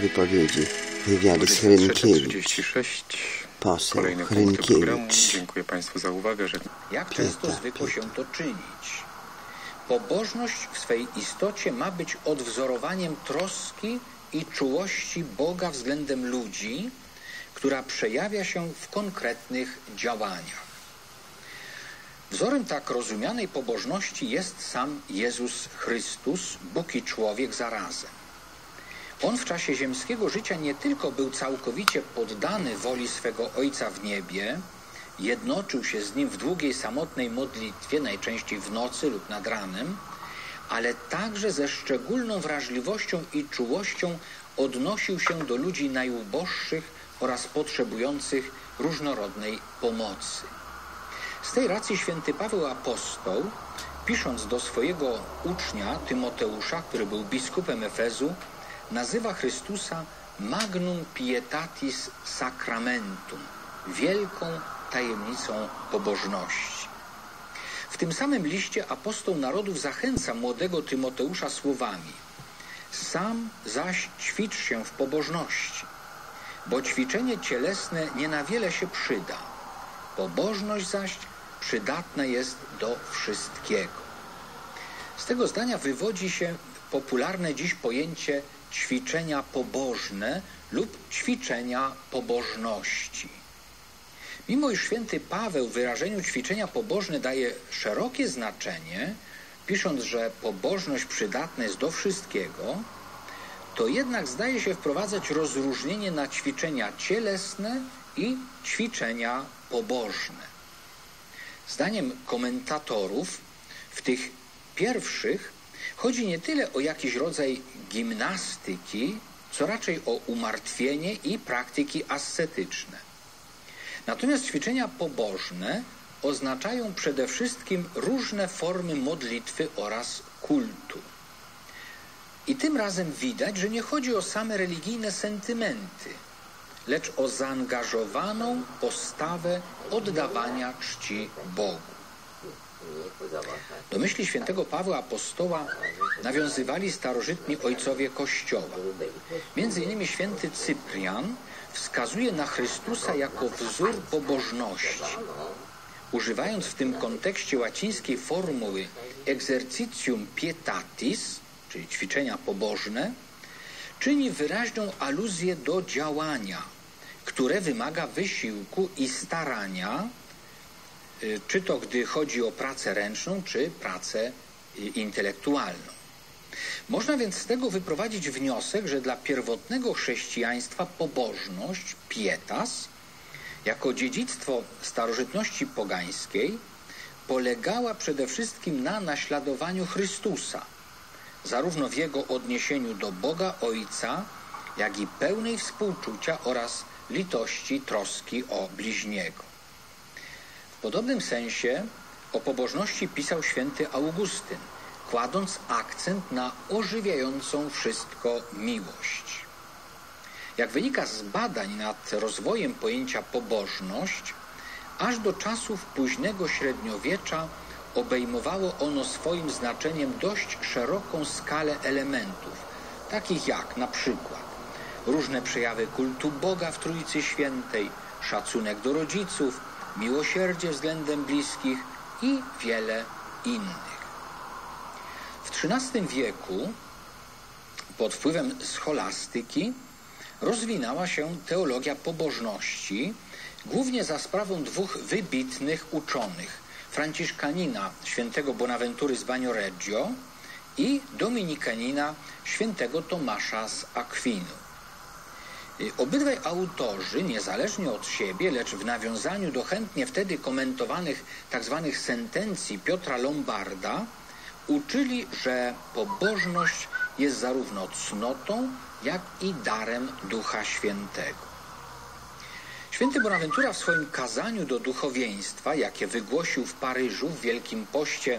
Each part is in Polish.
wypowiedzi w wywiadzie z Hrynkiewicz. Poseł Hrynkiewicz. Dziękuję Państwu za uwagę. Jak często zwykło się to czynić? Pobożność w swej istocie ma być odwzorowaniem troski i czułości Boga względem ludzi, która przejawia się w konkretnych działaniach. Wzorem tak rozumianej pobożności jest sam Jezus Chrystus, Bóg i człowiek zarazem. On w czasie ziemskiego życia nie tylko był całkowicie poddany woli swego Ojca w niebie, jednoczył się z Nim w długiej, samotnej modlitwie, najczęściej w nocy lub nad ranem, ale także ze szczególną wrażliwością i czułością odnosił się do ludzi najuboższych oraz potrzebujących różnorodnej pomocy. Z tej racji święty Paweł Apostoł, pisząc do swojego ucznia Tymoteusza, który był biskupem Efezu, nazywa Chrystusa magnum pietatis sacramentum, wielką tajemnicą pobożności. W tym samym liście apostoł narodów zachęca młodego Tymoteusza słowami: sam zaś ćwicz się w pobożności, bo ćwiczenie cielesne nie na wiele się przyda, pobożność zaś przydatna jest do wszystkiego. Z tego zdania wywodzi się popularne dziś pojęcie ćwiczenia pobożne lub ćwiczenia pobożności. Mimo iż święty Paweł wyrażeniu ćwiczenia pobożne daje szerokie znaczenie, pisząc, że pobożność przydatna jest do wszystkiego, to jednak zdaje się wprowadzać rozróżnienie na ćwiczenia cielesne i ćwiczenia pobożne. Zdaniem komentatorów w tych pierwszych chodzi nie tyle o jakiś rodzaj gimnastyki, co raczej o umartwienie i praktyki ascetyczne. Natomiast ćwiczenia pobożne oznaczają przede wszystkim różne formy modlitwy oraz kultu. I tym razem widać, że nie chodzi o same religijne sentymenty, lecz o zaangażowaną postawę oddawania czci Bogu. Do myśli świętego Pawła Apostoła nawiązywali starożytni ojcowie Kościoła. Między innymi święty Cyprian wskazuje na Chrystusa jako wzór pobożności, używając w tym kontekście łacińskiej formuły exercitium pietatis, czyli ćwiczenia pobożne, czyni wyraźną aluzję do działania, które wymaga wysiłku i starania, czy to gdy chodzi o pracę ręczną, czy pracę intelektualną. Można więc z tego wyprowadzić wniosek, że dla pierwotnego chrześcijaństwa pobożność, pietas, jako dziedzictwo starożytności pogańskiej, polegała przede wszystkim na naśladowaniu Chrystusa, zarówno w Jego odniesieniu do Boga Ojca, jak i pełnej współczucia oraz litości, troski o bliźniego. W podobnym sensie o pobożności pisał święty Augustyn, kładąc akcent na ożywiającą wszystko miłość. Jak wynika z badań nad rozwojem pojęcia pobożność, aż do czasów późnego średniowiecza obejmowało ono swoim znaczeniem dość szeroką skalę elementów, takich jak na przykład różne przejawy kultu Boga w Trójcy Świętej, szacunek do rodziców, miłosierdzie względem bliskich i wiele innych. W XIII wieku pod wpływem scholastyki rozwinęła się teologia pobożności, głównie za sprawą dwóch wybitnych uczonych, franciszkanina świętego Bonaventury z Bagnoregio i dominikanina świętego Tomasza z Akwinu. Obydwaj autorzy, niezależnie od siebie, lecz w nawiązaniu do chętnie wtedy komentowanych tzw. sentencji Piotra Lombarda, uczyli, że pobożność jest zarówno cnotą, jak i darem Ducha Świętego. Święty Bonaventura w swoim kazaniu do duchowieństwa, jakie wygłosił w Paryżu w Wielkim Poście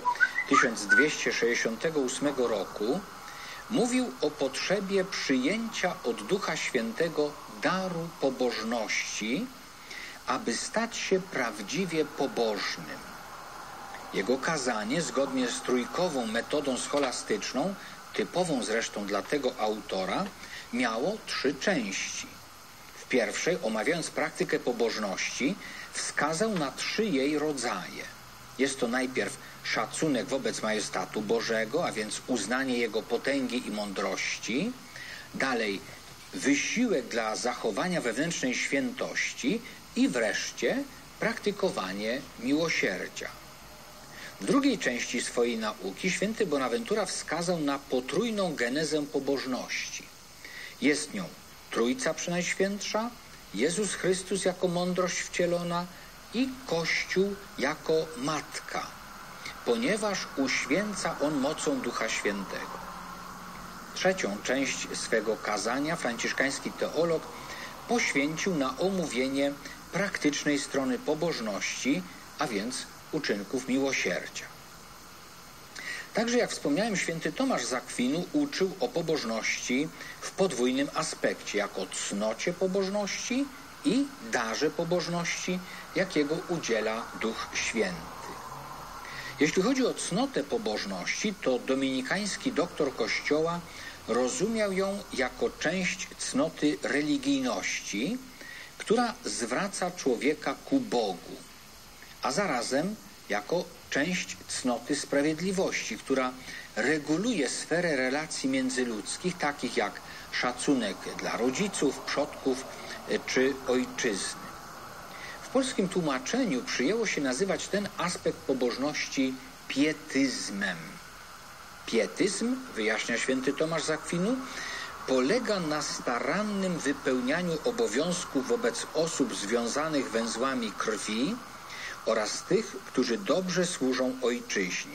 1268 roku, mówił o potrzebie przyjęcia od Ducha Świętego daru pobożności, aby stać się prawdziwie pobożnym. Jego kazanie, zgodnie z trójkową metodą scholastyczną, typową zresztą dla tego autora, miało 3 części. W pierwszej, omawiając praktykę pobożności, wskazał na 3 jej rodzaje. Jest to najpierw szacunek wobec majestatu Bożego, a więc uznanie Jego potęgi i mądrości. Dalej wysiłek dla zachowania wewnętrznej świętości i wreszcie praktykowanie miłosierdzia. W drugiej części swojej nauki święty Bonaventura wskazał na potrójną genezę pobożności. Jest nią Trójca Przenajświętsza, Jezus Chrystus jako mądrość wcielona i Kościół jako Matka, ponieważ uświęca On mocą Ducha Świętego. Trzecią część swego kazania franciszkański teolog poświęcił na omówienie praktycznej strony pobożności, a więc uczynków miłosierdzia. Także, jak wspomniałem, święty Tomasz z Akwinu uczył o pobożności w podwójnym aspekcie, jako cnocie pobożności i darze pobożności, jakiego udziela Duch Święty. Jeśli chodzi o cnotę pobożności, to dominikański doktor Kościoła rozumiał ją jako część cnoty religijności, która zwraca człowieka ku Bogu, a zarazem jako część cnoty sprawiedliwości, która reguluje sferę relacji międzyludzkich, takich jak szacunek dla rodziców, przodków czy ojczyzny. W polskim tłumaczeniu przyjęło się nazywać ten aspekt pobożności pietyzmem. Pietyzm, wyjaśnia święty Tomasz z Akwinu, polega na starannym wypełnianiu obowiązków wobec osób związanych węzłami krwi oraz tych, którzy dobrze służą ojczyźnie.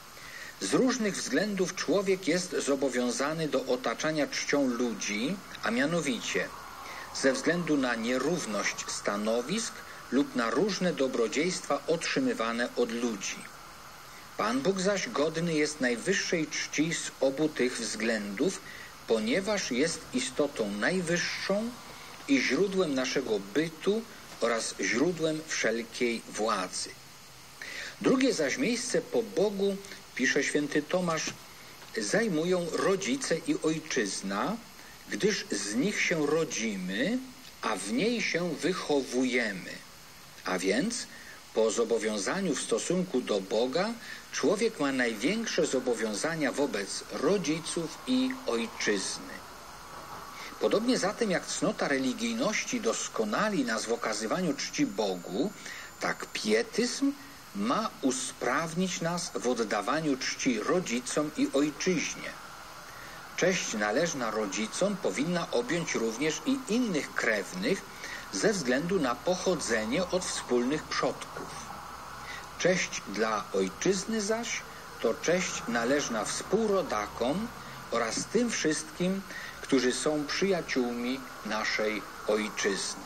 Z różnych względów człowiek jest zobowiązany do otaczania czcią ludzi, a mianowicie ze względu na nierówność stanowisk lub na różne dobrodziejstwa otrzymywane od ludzi. Pan Bóg zaś godny jest najwyższej czci z obu tych względów, ponieważ jest istotą najwyższą i źródłem naszego bytu oraz źródłem wszelkiej władzy. Drugie zaś miejsce po Bogu, pisze święty Tomasz, zajmują rodzice i ojczyzna, gdyż z nich się rodzimy, a w niej się wychowujemy. A więc po zobowiązaniu w stosunku do Boga człowiek ma największe zobowiązania wobec rodziców i ojczyzny. Podobnie zatem jak cnota religijności doskonali nas w okazywaniu czci Bogu, tak pietyzm ma usprawnić nas w oddawaniu czci rodzicom i ojczyźnie. Cześć należna rodzicom powinna objąć również i innych krewnych ze względu na pochodzenie od wspólnych przodków. Cześć dla ojczyzny zaś to cześć należna współrodakom oraz tym wszystkim, którzy są przyjaciółmi naszej ojczyzny.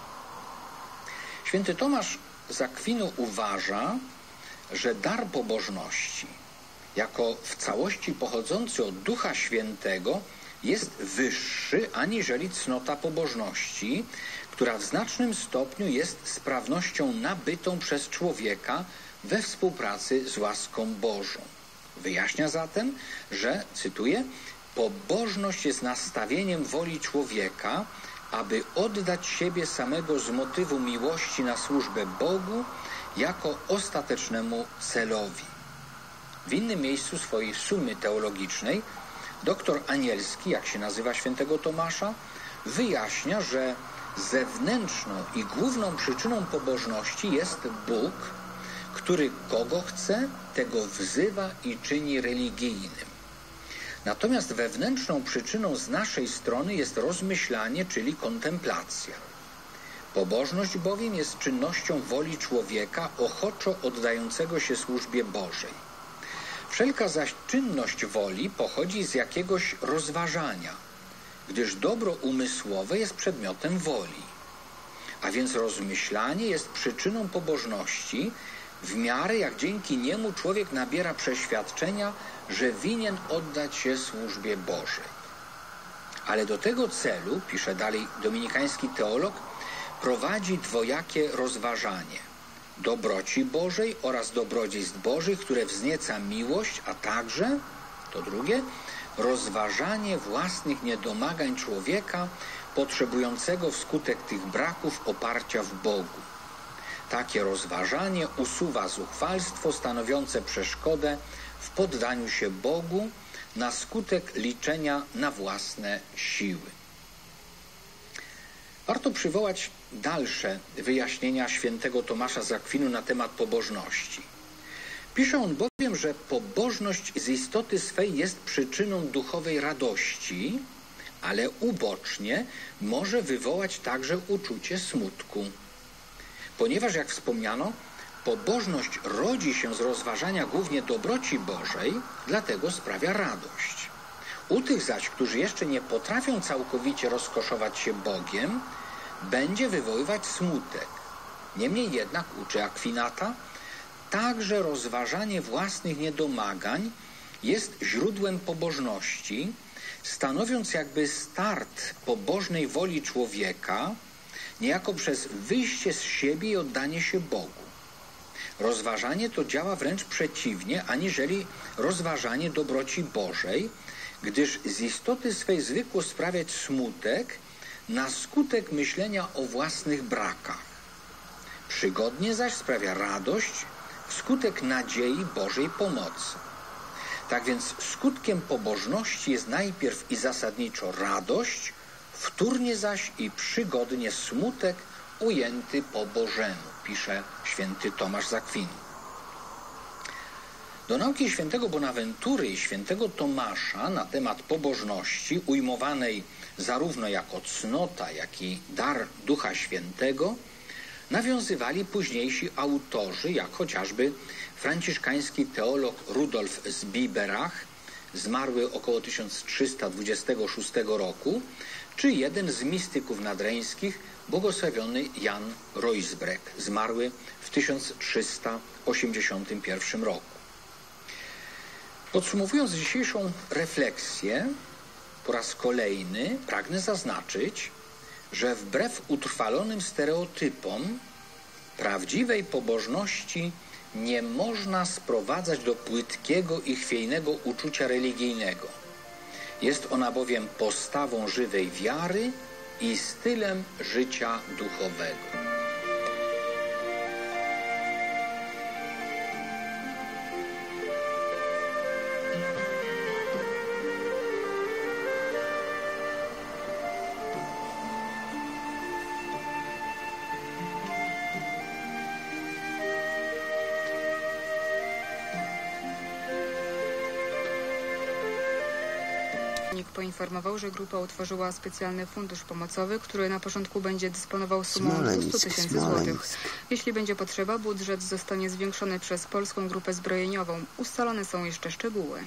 Święty Tomasz z Akwinu uważa, że dar pobożności, jako w całości pochodzący od Ducha Świętego, jest wyższy aniżeli cnota pobożności, która w znacznym stopniu jest sprawnością nabytą przez człowieka we współpracy z łaską Bożą. Wyjaśnia zatem, że, cytuję, pobożność jest nastawieniem woli człowieka, aby oddać siebie samego z motywu miłości na służbę Bogu jako ostatecznemu celowi. W innym miejscu swojej sumy teologicznej doktor Anielski, jak się nazywa świętego Tomasza, wyjaśnia, że zewnętrzną i główną przyczyną pobożności jest Bóg, który kogo chce, tego wzywa i czyni religijnym. Natomiast wewnętrzną przyczyną z naszej strony jest rozmyślanie, czyli kontemplacja. Pobożność bowiem jest czynnością woli człowieka ochoczo oddającego się służbie Bożej. Wszelka zaś czynność woli pochodzi z jakiegoś rozważania, gdyż dobro umysłowe jest przedmiotem woli. A więc rozmyślanie jest przyczyną pobożności, w miarę jak dzięki niemu człowiek nabiera przeświadczenia, że winien oddać się służbie Bożej. Ale do tego celu, pisze dalej dominikański teolog, prowadzi dwojakie rozważanie dobroci Bożej oraz dobrodziejstw Bożych, które wznieca miłość, a także, to drugie, rozważanie własnych niedomagań człowieka potrzebującego wskutek tych braków oparcia w Bogu. Takie rozważanie usuwa zuchwalstwo stanowiące przeszkodę w poddaniu się Bogu na skutek liczenia na własne siły. Warto przywołać dalsze wyjaśnienia świętego Tomasza z Akwinu na temat pobożności. Pisze on bowiem, że pobożność z istoty swej jest przyczyną duchowej radości, ale ubocznie może wywołać także uczucie smutku. Ponieważ, jak wspomniano, pobożność rodzi się z rozważania głównie dobroci Bożej, dlatego sprawia radość. U tych zaś, którzy jeszcze nie potrafią całkowicie rozkoszować się Bogiem, będzie wywoływać smutek. Niemniej jednak, uczy Akwinata, także rozważanie własnych niedomagań jest źródłem pobożności, stanowiąc jakby start pobożnej woli człowieka, niejako przez wyjście z siebie i oddanie się Bogu. Rozważanie to działa wręcz przeciwnie, aniżeli rozważanie dobroci Bożej, gdyż z istoty swej zwykło sprawiać smutek na skutek myślenia o własnych brakach. Przygodnie zaś sprawia radość wskutek nadziei Bożej pomocy. Tak więc skutkiem pobożności jest najpierw i zasadniczo radość, wtórnie zaś i przygodnie smutek ujęty po Bożemu, pisze święty Tomasz z Akwinu. Do nauki świętego Bonaventury i świętego Tomasza na temat pobożności, ujmowanej zarówno jako cnota, jak i dar Ducha Świętego, nawiązywali późniejsi autorzy, jak chociażby franciszkański teolog Rudolf z Biberach, zmarły około 1326 roku, czy jeden z mistyków nadreńskich, błogosławiony Jan Roysbrek, zmarły w 1381 roku. Podsumowując dzisiejszą refleksję, po raz kolejny pragnę zaznaczyć, że wbrew utrwalonym stereotypom prawdziwej pobożności nie można sprowadzać do płytkiego i chwiejnego uczucia religijnego. Jest ona bowiem postawą żywej wiary i stylem życia duchowego. Poinformował, że grupa utworzyła specjalny fundusz pomocowy, który na początku będzie dysponował sumą 200 000 złotych. Jeśli będzie potrzeba, budżet zostanie zwiększony przez Polską Grupę Zbrojeniową. Ustalone są jeszcze szczegóły.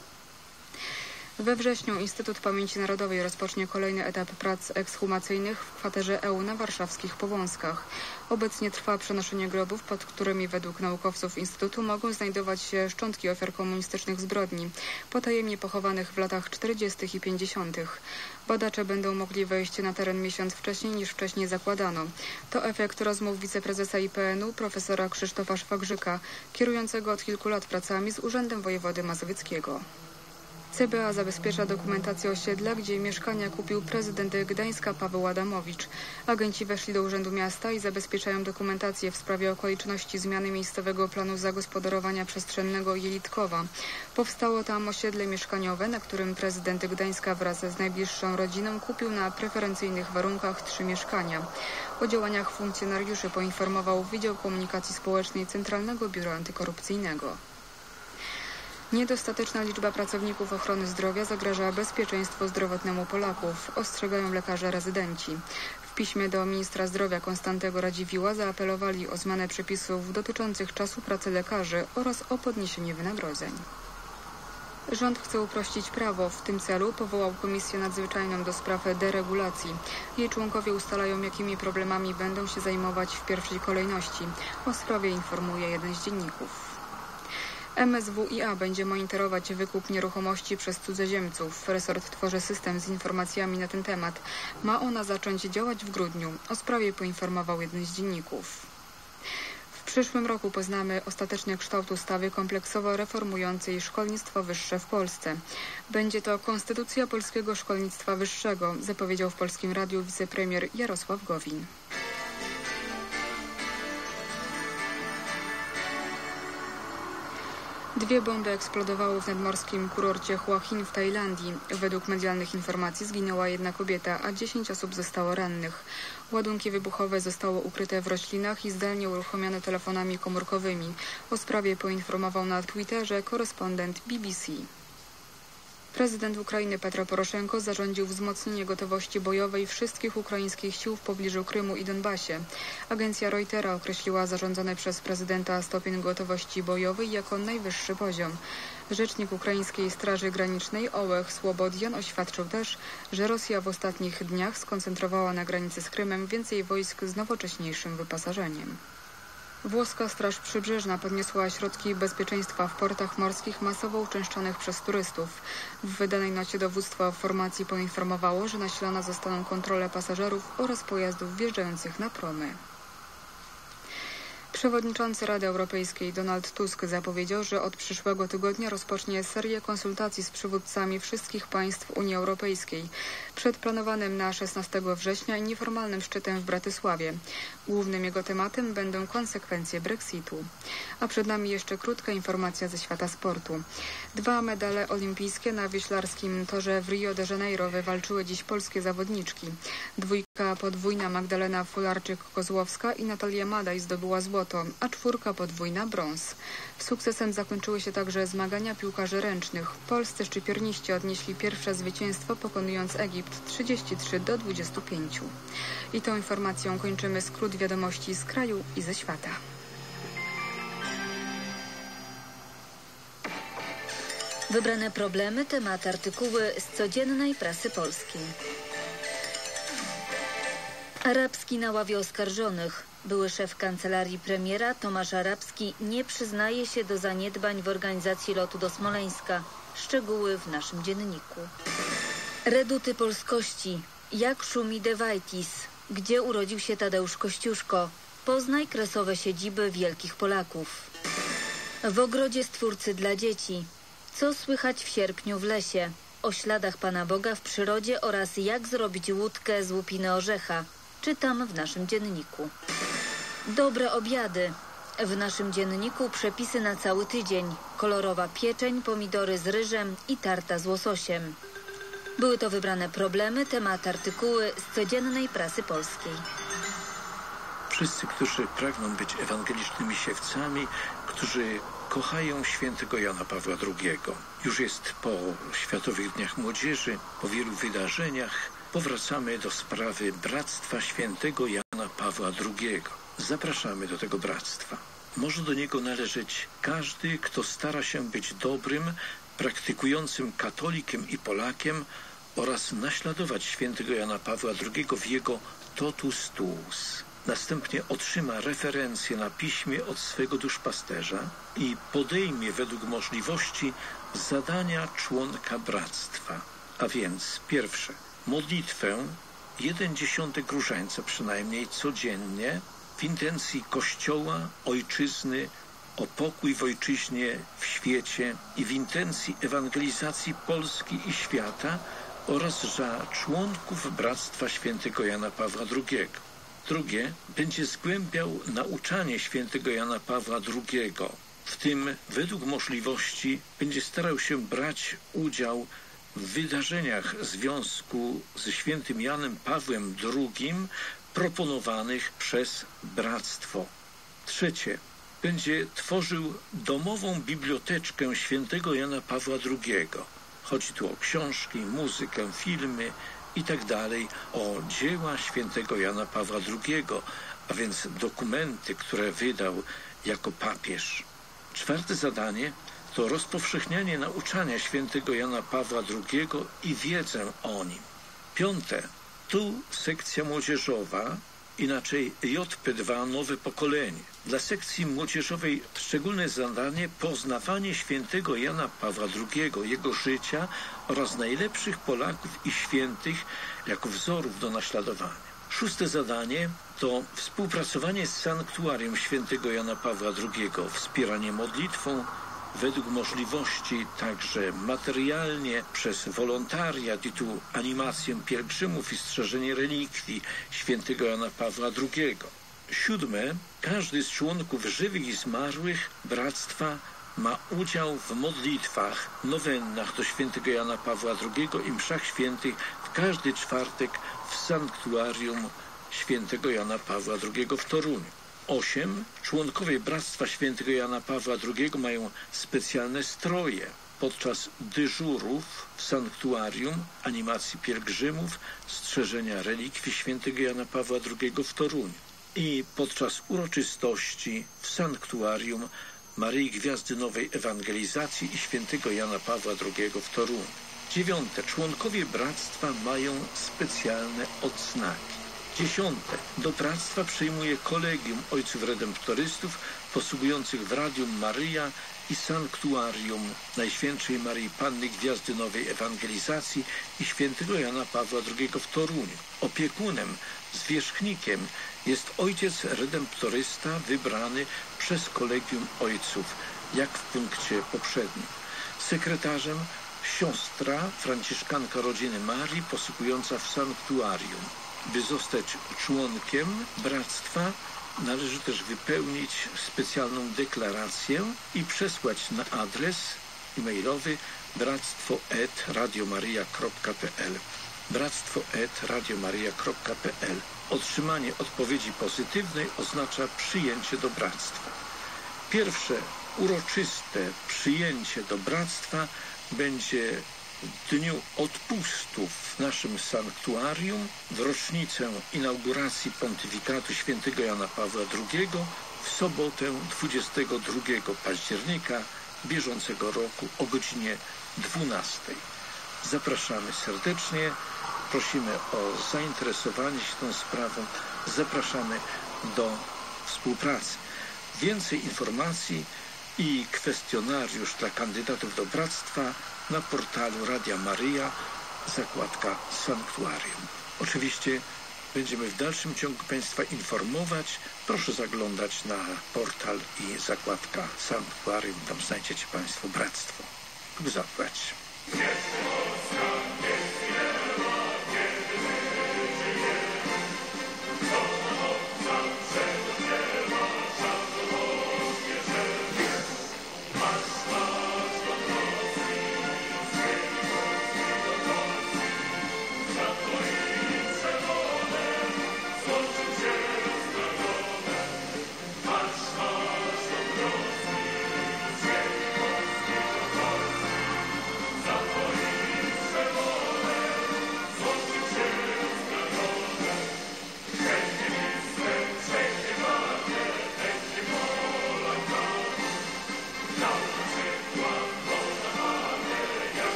We wrześniu Instytut Pamięci Narodowej rozpocznie kolejny etap prac ekshumacyjnych w kwaterze EU na warszawskich Powązkach. Obecnie trwa przenoszenie grobów, pod którymi według naukowców Instytutu mogą znajdować się szczątki ofiar komunistycznych zbrodni, potajemnie pochowanych w latach 40. i 50. Badacze będą mogli wejść na teren miesiąc wcześniej niż wcześniej zakładano. To efekt rozmów wiceprezesa IPN-u profesora Krzysztofa Szwagrzyka, kierującego od kilku lat pracami z Urzędem Wojewody Mazowieckiego. CBA zabezpiecza dokumentację osiedla, gdzie mieszkania kupił prezydent Gdańska Paweł Adamowicz. Agenci weszli do Urzędu Miasta i zabezpieczają dokumentację w sprawie okoliczności zmiany miejscowego planu zagospodarowania przestrzennego Jelitkowa. Powstało tam osiedle mieszkaniowe, na którym prezydent Gdańska wraz z najbliższą rodziną kupił na preferencyjnych warunkach 3 mieszkania. O działaniach funkcjonariuszy poinformował Wydział Komunikacji Społecznej Centralnego Biura Antykorupcyjnego. Niedostateczna liczba pracowników ochrony zdrowia zagraża bezpieczeństwu zdrowotnemu Polaków, ostrzegają lekarze rezydenci. W piśmie do ministra zdrowia Konstantego Radziwiłła zaapelowali o zmianę przepisów dotyczących czasu pracy lekarzy oraz o podniesienie wynagrodzeń. Rząd chce uprościć prawo. W tym celu powołał Komisję Nadzwyczajną do spraw deregulacji. Jej członkowie ustalają, jakimi problemami będą się zajmować w pierwszej kolejności. O sprawie informuje jeden z dzienników. MSWiA będzie monitorować wykup nieruchomości przez cudzoziemców. Resort tworzy system z informacjami na ten temat. Ma ona zacząć działać w grudniu. O sprawie poinformował jeden z dzienników. W przyszłym roku poznamy ostateczny kształt ustawy kompleksowo reformującej szkolnictwo wyższe w Polsce. Będzie to Konstytucja Polskiego Szkolnictwa Wyższego, zapowiedział w Polskim Radiu wicepremier Jarosław Gowin. Dwie bomby eksplodowały w nadmorskim kurorcie Hua Hin w Tajlandii. Według medialnych informacji zginęła jedna kobieta, a 10 osób zostało rannych. Ładunki wybuchowe zostały ukryte w roślinach i zdalnie uruchomione telefonami komórkowymi. O sprawie poinformował na Twitterze korespondent BBC. Prezydent Ukrainy Petro Poroszenko zarządził wzmocnienie gotowości bojowej wszystkich ukraińskich sił w pobliżu Krymu i Donbasie. Agencja Reutera określiła zarządzony przez prezydenta stopień gotowości bojowej jako najwyższy poziom. Rzecznik ukraińskiej Straży Granicznej Ołeh Słobodian oświadczył też, że Rosja w ostatnich dniach skoncentrowała na granicy z Krymem więcej wojsk z nowocześniejszym wyposażeniem. Włoska Straż Przybrzeżna podniosła środki bezpieczeństwa w portach morskich masowo uczęszczanych przez turystów. W wydanej nocie dowództwo formacji poinformowało, że nasilone zostaną kontrole pasażerów oraz pojazdów wjeżdżających na promy. Przewodniczący Rady Europejskiej Donald Tusk zapowiedział, że od przyszłego tygodnia rozpocznie serię konsultacji z przywódcami wszystkich państw Unii Europejskiej przed planowanym na 16 września nieformalnym szczytem w Bratysławie. Głównym jego tematem będą konsekwencje Brexitu. A przed nami jeszcze krótka informacja ze świata sportu. 2 medale olimpijskie na wioślarskim torze w Rio de Janeiro wywalczyły dziś polskie zawodniczki. Dwójka podwójna Magdalena Fularczyk-Kozłowska i Natalia Madaj zdobyła złoto, a 4 podwójna brąz. Sukcesem zakończyły się także zmagania piłkarzy ręcznych. Polscy szczypiorniści odnieśli pierwsze zwycięstwo, pokonując Egipt 33-25. I tą informacją kończymy skrót wiadomości z kraju i ze świata. Wybrane problemy, tematy, artykuły z codziennej prasy polskiej. Arabski na ławie oskarżonych. Były szef kancelarii premiera Tomasz Arabski nie przyznaje się do zaniedbań w organizacji lotu do Smoleńska. Szczegóły w naszym dzienniku. Reduty polskości. Jak szumi Dewajtis? Gdzie urodził się Tadeusz Kościuszko? Poznaj kresowe siedziby wielkich Polaków. W ogrodzie Stwórcy dla dzieci. Co słychać w sierpniu w lesie? O śladach Pana Boga w przyrodzie oraz jak zrobić łódkę z łupiny orzecha. Czytam w naszym dzienniku. Dobre obiady. W naszym dzienniku przepisy na cały tydzień. Kolorowa pieczeń, pomidory z ryżem i tarta z łososiem. Były to wybrane problemy, tematy, artykuły z codziennej prasy polskiej. Wszyscy, którzy pragną być ewangelicznymi siewcami, którzy kochają świętego Jana Pawła II. Już jest po Światowych Dniach Młodzieży, po wielu wydarzeniach. Powracamy do sprawy Bractwa Świętego Jana Pawła II. Zapraszamy do tego bractwa. Może do niego należeć każdy, kto stara się być dobrym, praktykującym katolikiem i Polakiem oraz naśladować świętego Jana Pawła II w jego totus tuus. Następnie otrzyma referencje na piśmie od swego duszpasterza i podejmie według możliwości zadania członka bractwa. A więc pierwsze, modlitwę 1/10 różańca przynajmniej codziennie w intencji Kościoła, Ojczyzny, o pokój w Ojczyźnie, w świecie i w intencji ewangelizacji Polski i świata oraz za członków Bractwa Świętego Jana Pawła II. Drugie, będzie zgłębiał nauczanie świętego Jana Pawła II. W tym według możliwości będzie starał się brać udział w wydarzeniach w związku ze świętym Janem Pawłem II proponowanych przez Bractwo. Trzecie, będzie tworzył domową biblioteczkę świętego Jana Pawła II. Chodzi tu o książki, muzykę, filmy i tak dalej, o dzieła świętego Jana Pawła II, a więc dokumenty, które wydał jako papież. Czwarte zadanie to rozpowszechnianie nauczania świętego Jana Pawła II i wiedzę o nim. Piąte, tu sekcja młodzieżowa, inaczej JP2 Nowe Pokolenie. Dla sekcji młodzieżowej szczególne zadanie poznawanie świętego Jana Pawła II, jego życia oraz najlepszych Polaków i świętych jako wzorów do naśladowania. Szóste zadanie to współpracowanie z Sanktuarium Świętego Jana Pawła II, wspieranie modlitwą, według możliwości także materialnie przez wolontariat i tu animację pielgrzymów i strzeżenie relikwii Świętego Jana Pawła II. 7. Każdy z członków żywych i zmarłych Bractwa ma udział w modlitwach, nowennach do Świętego Jana Pawła II i mszach świętych w każdy czwartek w Sanktuarium Świętego Jana Pawła II w Toruniu. 8. Członkowie Bractwa Świętego Jana Pawła II mają specjalne stroje podczas dyżurów w sanktuarium, animacji pielgrzymów, strzeżenia relikwii Świętego Jana Pawła II w Toruniu i podczas uroczystości w sanktuarium Maryi Gwiazdy Nowej Ewangelizacji i Świętego Jana Pawła II w Toruniu. 9. Członkowie Bractwa mają specjalne odznaki. 10. Do Bractwa przyjmuje Kolegium Ojców Redemptorystów posługujących w Radium Maryja i Sanktuarium Najświętszej Maryi Panny Gwiazdy Nowej Ewangelizacji i Świętego Jana Pawła II w Toruniu. Opiekunem, zwierzchnikiem jest Ojciec Redemptorysta wybrany przez Kolegium Ojców, jak w punkcie poprzednim. Sekretarzem siostra franciszkanka Rodziny Marii posługująca w Sanktuarium. By zostać członkiem Bractwa, należy też wypełnić specjalną deklarację i przesłać na adres e-mailowy bractwo@radiomaria.pl bractwo@radiomaria.pl. Otrzymanie odpowiedzi pozytywnej oznacza przyjęcie do Bractwa. Pierwsze uroczyste przyjęcie do Bractwa będzie w dniu odpustów w naszym sanktuarium, w rocznicę inauguracji pontyfikatu Świętego Jana Pawła II, w sobotę 22 października bieżącego roku o godzinie 12. Zapraszamy serdecznie, prosimy o zainteresowanie się tą sprawą, zapraszamy do współpracy. Więcej informacji i kwestionariusz dla kandydatów do Bractwa na portalu Radia Maryja, zakładka Sanktuarium. Oczywiście będziemy w dalszym ciągu Państwa informować. Proszę zaglądać na portal i zakładka Sanktuarium. Tam znajdziecie Państwo Bractwo. Bóg zapłać.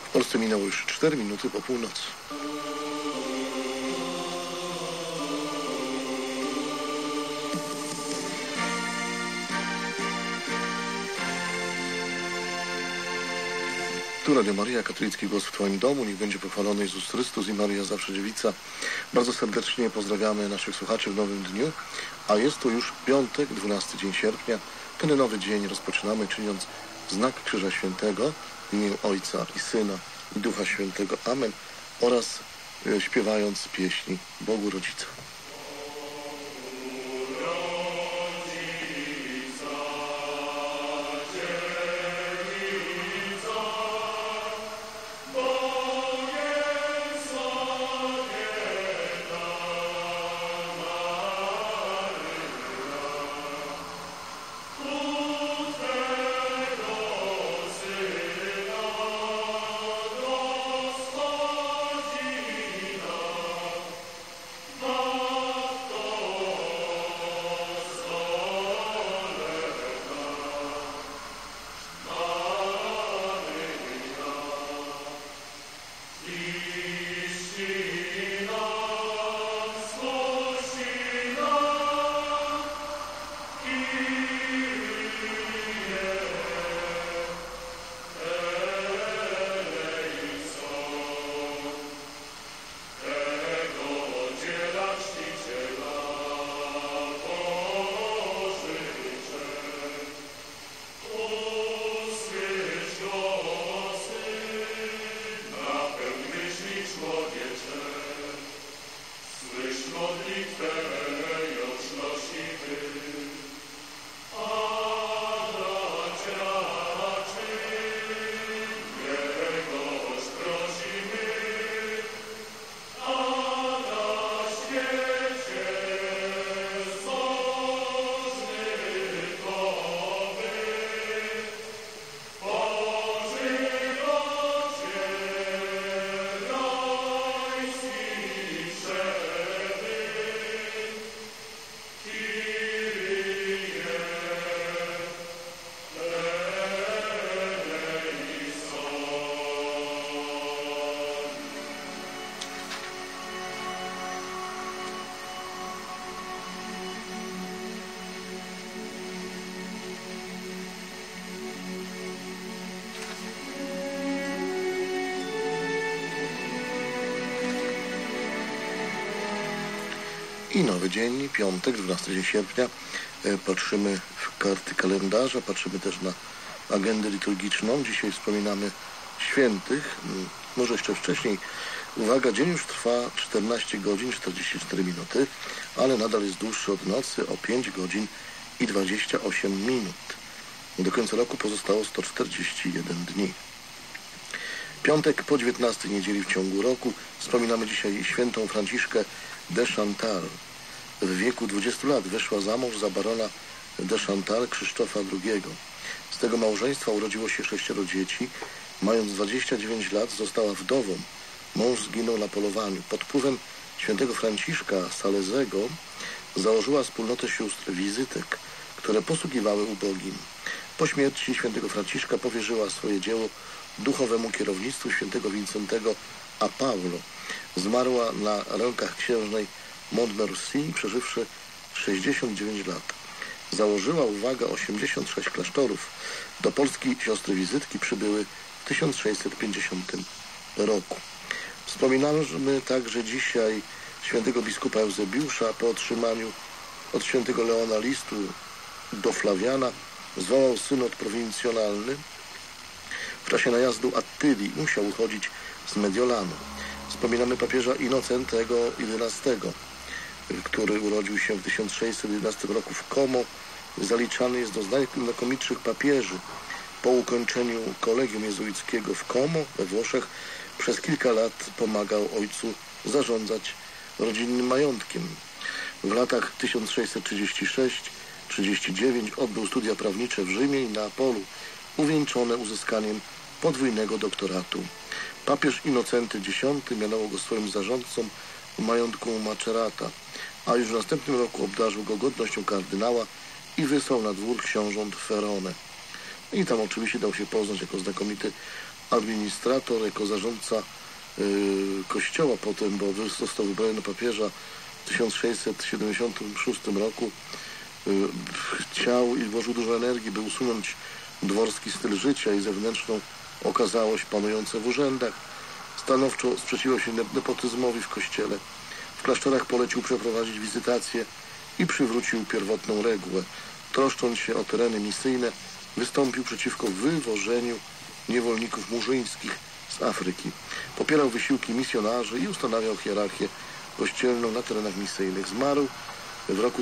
W Polsce minęło już 4 minuty po północy. Tu Radio Maryja, katolicki głos w Twoim domu. Niech będzie pochwalony Jezus Chrystus i Maryja zawsze dziewica. Bardzo serdecznie pozdrawiamy naszych słuchaczy w nowym dniu, a jest to już piątek, 12 dzień sierpnia. Ten nowy dzień rozpoczynamy czyniąc znak Krzyża Świętego w imię Ojca i Syna i Ducha Świętego. Amen. Oraz śpiewając pieśni Bogu Rodzica. I nowy dzień, piątek, 12 sierpnia. Patrzymy w karty kalendarza, patrzymy też na agendę liturgiczną. Dzisiaj wspominamy świętych. Może jeszcze wcześniej. Uwaga, dzień już trwa 14 godzin 44 minuty, ale nadal jest dłuższy od nocy o 5 godzin i 28 minut. Do końca roku pozostało 141 dni. Piątek po 19 niedzieli w ciągu roku. Wspominamy dzisiaj świętą Franciszkę de Chantal. W wieku 20 lat wyszła za mąż za barona de Chantal Krzysztofa II. Z tego małżeństwa urodziło się 6 dzieci. Mając 29 lat została wdową. Mąż zginął na polowaniu. Pod wpływem świętego Franciszka Salezego założyła wspólnotę sióstr wizytek, które posługiwały ubogim. Po śmierci świętego Franciszka powierzyła swoje dzieło duchowemu kierownictwu świętego Wincentego a Paulo. Zmarła na rękach księżnej Montmorency, przeżywszy 69 lat. Założyła, uwaga, 86 klasztorów. Do Polski siostry wizytki przybyły w 1650 roku. Wspominamy także dzisiaj świętego biskupa Eusebiusza. Po otrzymaniu od świętego Leona listu do Flawiana zwołał synod prowincjonalny. W czasie najazdu Attylii musiał uchodzić z Mediolanu. Wspominamy papieża Innocentego XI, który urodził się w 1611 roku w Como. Zaliczany jest do znakomitszych papieży. Po ukończeniu kolegium jezuickiego w Como we Włoszech przez kilka lat pomagał ojcu zarządzać rodzinnym majątkiem. W latach 1636-39 odbył studia prawnicze w Rzymie i Neapolu, uwieńczone uzyskaniem podwójnego doktoratu. Papież Innocenty X mianował go swoim zarządcą majątku Macerata, a już w następnym roku obdarzył go godnością kardynała i wysłał na dwór książąt Ferone. I tam oczywiście dał się poznać jako znakomity administrator, jako zarządca kościoła potem, bo został wybrany na papieża w 1676 roku. Chciał i włożył dużo energii, by usunąć dworski styl życia i zewnętrzną okazałość panujące w urzędach. Stanowczo sprzeciwiał się nepotyzmowi w kościele. W klasztorach polecił przeprowadzić wizytację i przywrócił pierwotną regułę. Troszcząc się o tereny misyjne, wystąpił przeciwko wywożeniu niewolników murzyńskich z Afryki. Popierał wysiłki misjonarzy i ustanawiał hierarchię kościelną na terenach misyjnych. Zmarł w roku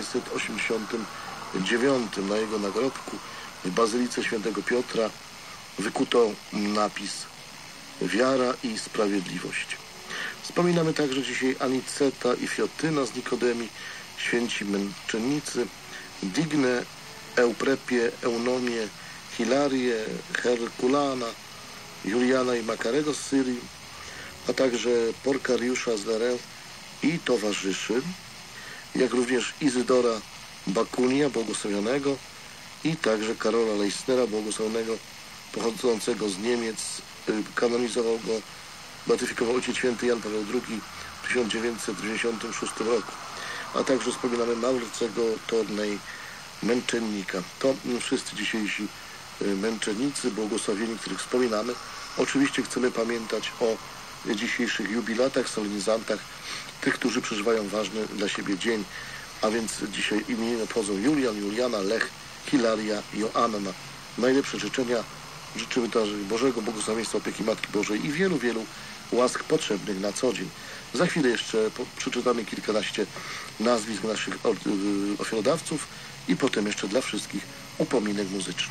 1689. Na jego nagrobku w Bazylice Świętego Piotra wykuto napis Wiara i Sprawiedliwość. Wspominamy także dzisiaj Aniceta i Fiotyna z Nikodemii, święci męczennicy, Digne, Euprepie, Eunomię, Hilarię, Herkulana, Juliana i Makarego z Syrii, a także Porkariusza z Lerę i towarzyszy, jak również Izydora Bakunia, błogosławionego, i także Karola Leisnera, błogosławionego, pochodzącego z Niemiec. Kanonizował go, beatyfikował Ojciec Święty Jan Paweł II w 1996 roku. A także wspominamy Maurycego Tornej, męczennika. To wszyscy dzisiejsi męczennicy, błogosławieni, których wspominamy. Oczywiście chcemy pamiętać o dzisiejszych jubilatach, solenizantach, tych, którzy przeżywają ważny dla siebie dzień. A więc dzisiaj imieniny obchodzą Julian, Juliana, Lech, Hilaria, Joanna. Najlepsze życzenia życzymy też Bożego błogosławieństwa, opieki Matki Bożej i wielu, wielu łask potrzebnych na co dzień. Za chwilę jeszcze przeczytamy kilkanaście nazwisk naszych ofiarodawców i potem jeszcze dla wszystkich upominek muzyczny.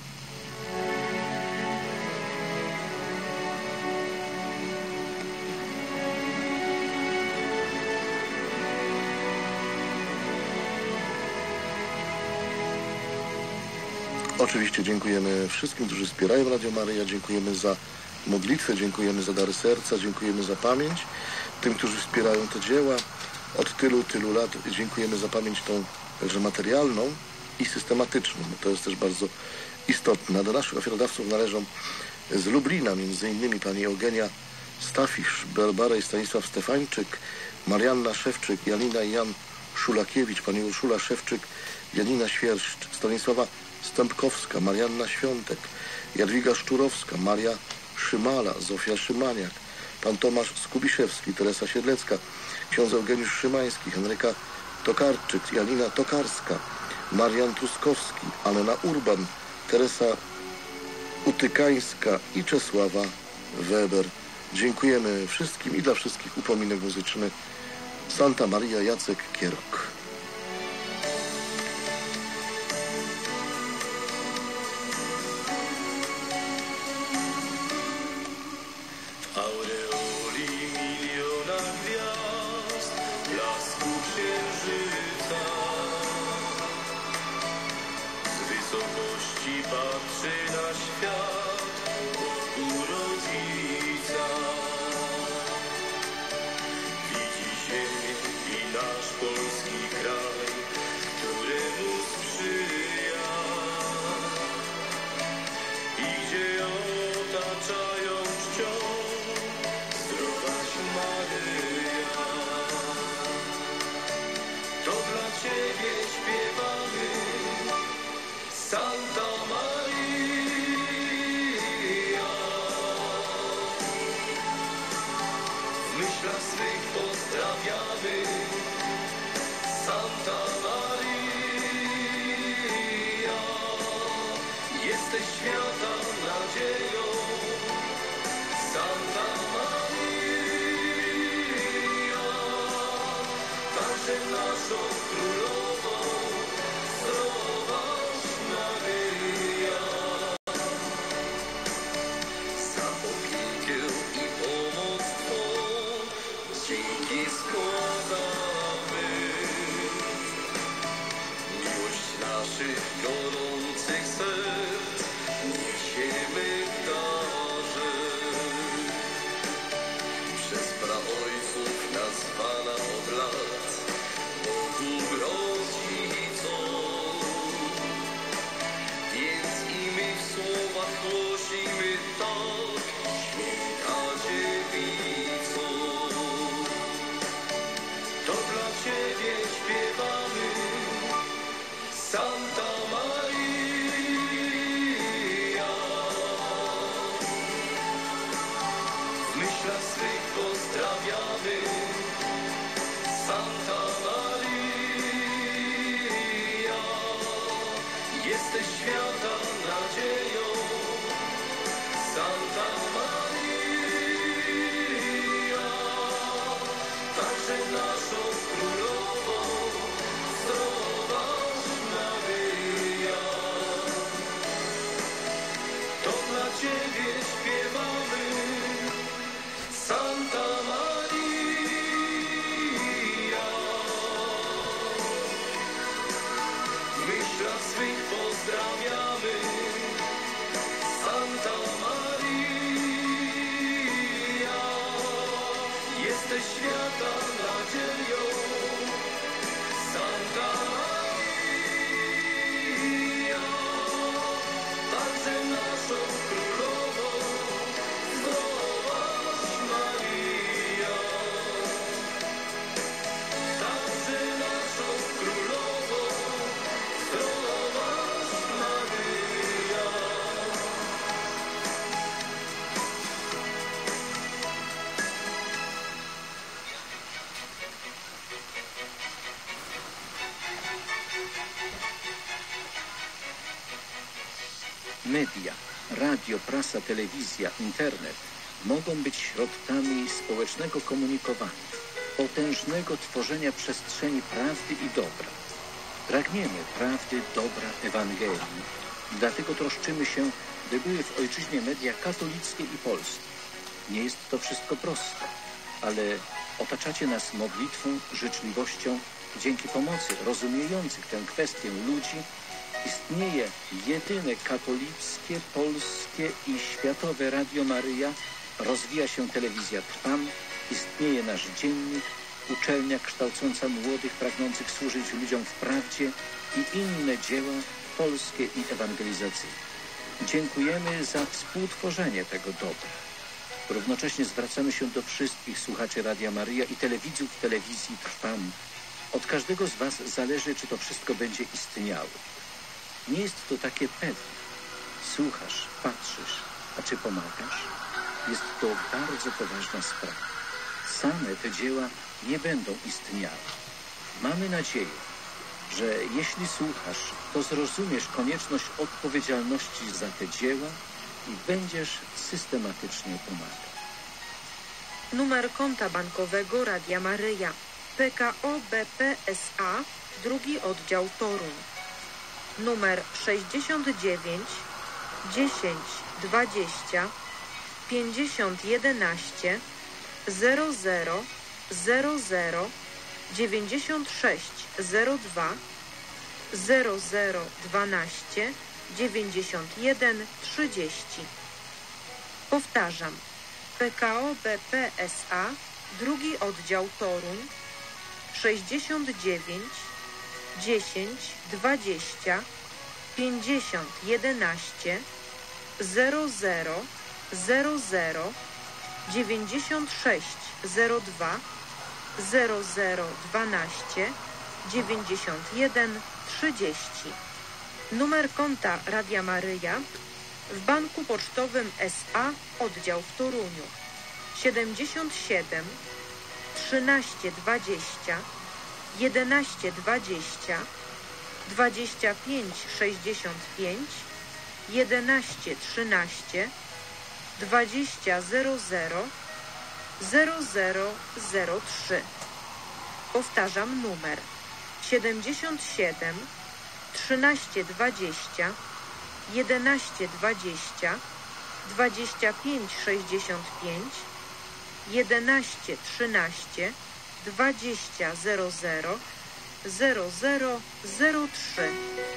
Oczywiście dziękujemy wszystkim, którzy wspierają Radio Maryja, dziękujemy za modlitwę, dziękujemy za dary serca, dziękujemy za pamięć. Tym, którzy wspierają te dzieła od tylu lat, dziękujemy za pamięć tą także materialną i systematyczną. To jest też bardzo istotne. Do naszych ofiarodawców należą z Lublina między innymi pani Eugenia Stafisz, Barbara i Stanisław Stefańczyk, Marianna Szewczyk, Janina i Jan Szulakiewicz, pani Urszula Szewczyk, Janina Świerszcz, Stanisława Stępkowska, Marianna Świątek, Jadwiga Szczurowska, Maria Szymala, Zofia Szymaniak, pan Tomasz Skubiszewski, Teresa Siedlecka, ksiądz Eugeniusz Szymański, Henryka Tokarczyk, Janina Tokarska, Marian Truskowski, Anna Urban, Teresa Utykańska i Czesława Weber. Dziękujemy wszystkim i dla wszystkich upominek muzyczny. Santa Maria, Jacek Kierok. Głosimy tak. Ciebie śpiewamy, Santa Maria. W myślach swych pozdrawiamy, Santa Maria. Jesteś świata nadzieją, Santa Maria. Także naszą królową, zdrowaś Maria. Także naszą królową, zdrowaś Maria. Media, radio, prasa, telewizja, internet mogą być środkami społecznego komunikowania, potężnego tworzenia przestrzeni prawdy i dobra. Pragniemy prawdy, dobra, Ewangelii. Dlatego troszczymy się, by były w ojczyźnie media katolickie i polskie. Nie jest to wszystko proste, ale otaczacie nas modlitwą, życzliwością. Dzięki pomocy rozumiejących tę kwestię ludzi istnieje jedyne katolickie, polskie i światowe Radio Maryja, rozwija się telewizja Trwam, istnieje nasz dziennik, uczelnia kształcąca młodych pragnących służyć ludziom w prawdzie i inne dzieła polskie i ewangelizacyjne. Dziękujemy za współtworzenie tego dobra. Równocześnie zwracamy się do wszystkich słuchaczy Radia Maryja i telewidzów telewizji Trwam. Od każdego z Was zależy, czy to wszystko będzie istniało. Nie jest to takie pewne. Słuchasz, patrzysz, a czy pomagasz? Jest to bardzo poważna sprawa. Same te dzieła nie będą istniały. Mamy nadzieję, że jeśli słuchasz, to zrozumiesz konieczność odpowiedzialności za te dzieła i będziesz systematycznie pomagał. Numer konta bankowego Radia Maryja. PKO BP SA, drugi oddział Toruń. Numer 69 10 20 50 11 00 00 96 02 00 12 91 30. Powtarzam. PKO BP SA, drugi oddział Toruń, 69 10 20 50 11 00 00 96 02 00 12 91 30. Numer konta Radia Maryja w Banku Pocztowym SA, oddział w Toruniu, 77 13 20 11 20 25 65 11 13 20 00 0003. Powtarzam numer 77 13 20 11 20 25 65 11 13 20 00 0003.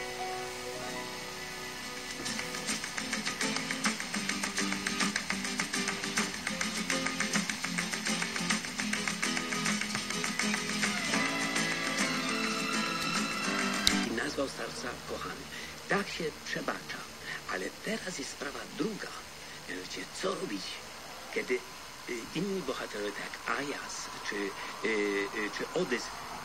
I nazwał starca kochany. Tak się przebacza. Ale teraz jest sprawa druga. Mianowicie, co robić, kiedy inni bohaterowie, tak jak Ajas czy Odys,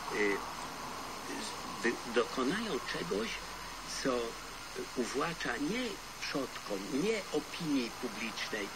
dokonają czegoś, co uwłacza nie przodkom, nie opinii publicznej,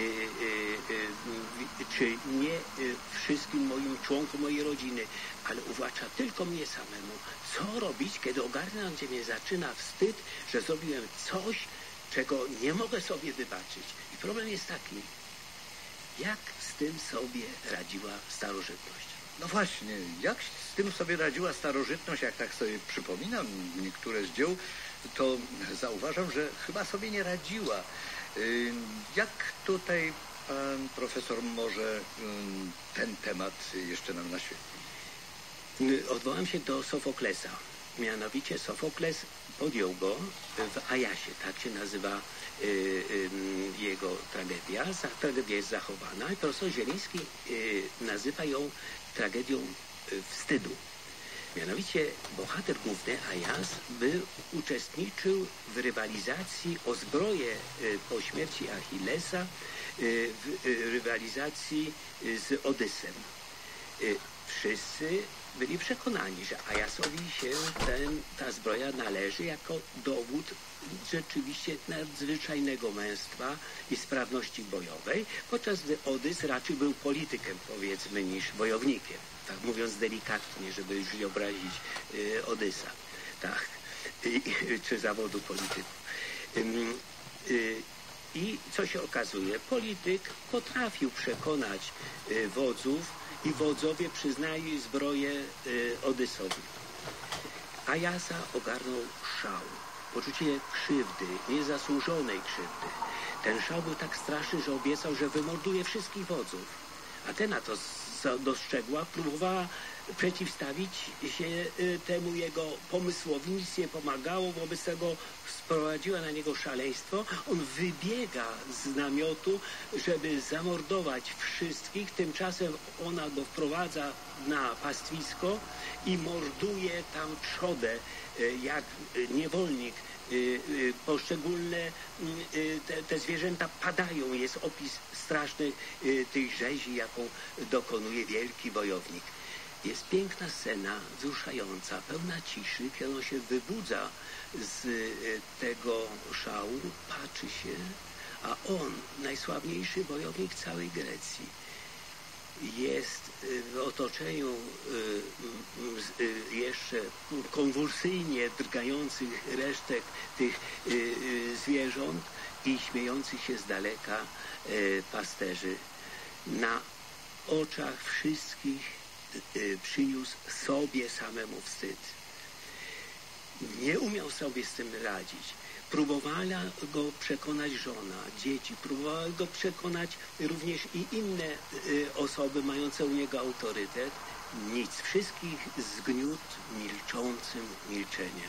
czy nie wszystkim moim członkom mojej rodziny, ale uwłacza tylko mnie samemu. Co robić, kiedy ogarniając mnie zaczyna wstyd, że zrobiłem coś, czego nie mogę sobie wybaczyć? I problem jest taki, jak z tym sobie radziła starożytność? No właśnie, jak z tym sobie radziła starożytność, jak tak sobie przypominam niektóre z dzieł, to zauważam, że chyba sobie nie radziła. Jak tutaj pan profesor może ten temat jeszcze nam naświetlić? Odwołam się do Sofoklesa. Mianowicie Sofokles podjął go w Ajasie, tak się nazywa jego tragedia. Tragedia jest zachowana i profesor Zieliński nazywa ją tragedią wstydu. Mianowicie bohater główny Ajas uczestniczył w rywalizacji o zbroję po śmierci Achillesa, w rywalizacji z Odysem. Wszyscy byli przekonani, że Ajasowi się ta zbroja należy jako dowód rzeczywiście nadzwyczajnego męstwa i sprawności bojowej, podczas gdy Odys raczej był politykiem, powiedzmy, niż wojownikiem. Tak mówiąc delikatnie, żeby już nie obrazić Odysa, tak, czy zawodu polityków. I co się okazuje? Polityk potrafił przekonać wodzów i wodzowie przyznali zbroję Odysowi. Ajasa ogarnął szał, poczucie krzywdy, niezasłużonej krzywdy. Ten szał był tak straszny, że obiecał, że wymorduje wszystkich wodzów. Atena to dostrzegła, próbowała przeciwstawić się temu jego pomysłowi, nic nie pomagało, wobec tego sprowadziła na niego szaleństwo. On wybiega z namiotu, żeby zamordować wszystkich, tymczasem ona go wprowadza na pastwisko i morduje tam trzodę, jak niewolnik. Poszczególne te zwierzęta padają. Jest opis straszny tych rzezi, jaką dokonuje wielki wojownik. Jest piękna scena, wzruszająca, pełna ciszy, kiedy on się wybudza z tego szału, patrzy się, a on, najsławniejszy wojownik całej Grecji, jest w otoczeniu jeszcze konwulsyjnie drgających resztek tych zwierząt i śmiejących się z daleka pasterzy. Na oczach wszystkich przyniósł sobie samemu wstyd. Nie umiał sobie z tym radzić. Próbowała go przekonać żona, dzieci, próbowały go przekonać również i inne osoby mające u niego autorytet. Nic. Wszystkich zgniótł milczącym milczeniem